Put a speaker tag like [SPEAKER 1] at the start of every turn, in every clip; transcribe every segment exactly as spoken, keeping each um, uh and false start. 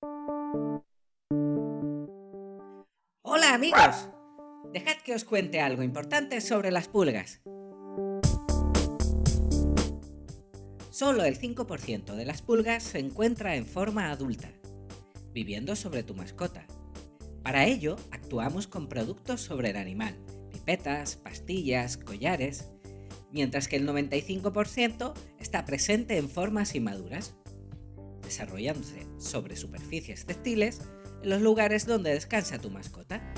[SPEAKER 1] Hola amigos, dejad que os cuente algo importante sobre las pulgas. Solo el cinco por ciento de las pulgas se encuentra en forma adulta, viviendo sobre tu mascota. Para ello, actuamos con productos sobre el animal, pipetas, pastillas, collares, mientras que el noventa y cinco por ciento está presente en formas inmaduras, desarrollándose sobre superficies textiles en los lugares donde descansa tu mascota.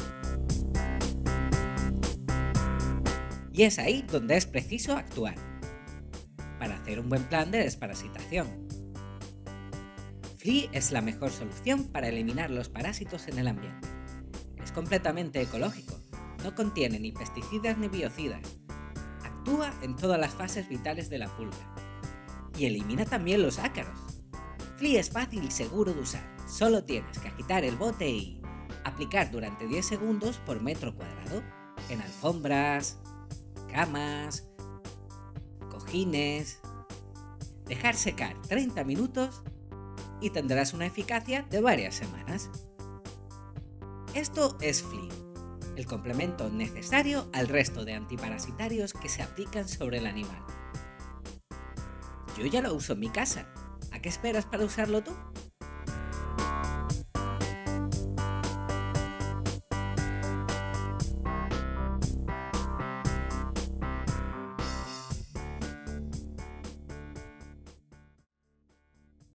[SPEAKER 1] Y es ahí donde es preciso actuar, para hacer un buen plan de desparasitación. Flea es la mejor solución para eliminar los parásitos en el ambiente. Es completamente ecológico, no contiene ni pesticidas ni biocidas, actúa en todas las fases vitales de la pulga y elimina también los ácaros. Flea es fácil y seguro de usar, solo tienes que agitar el bote y aplicar durante diez segundos por metro cuadrado en alfombras, camas, cojines. Dejar secar treinta minutos y tendrás una eficacia de varias semanas. Esto es Flea, el complemento necesario al resto de antiparasitarios que se aplican sobre el animal. Yo ya lo uso en mi casa. ¿A qué esperas para usarlo tú?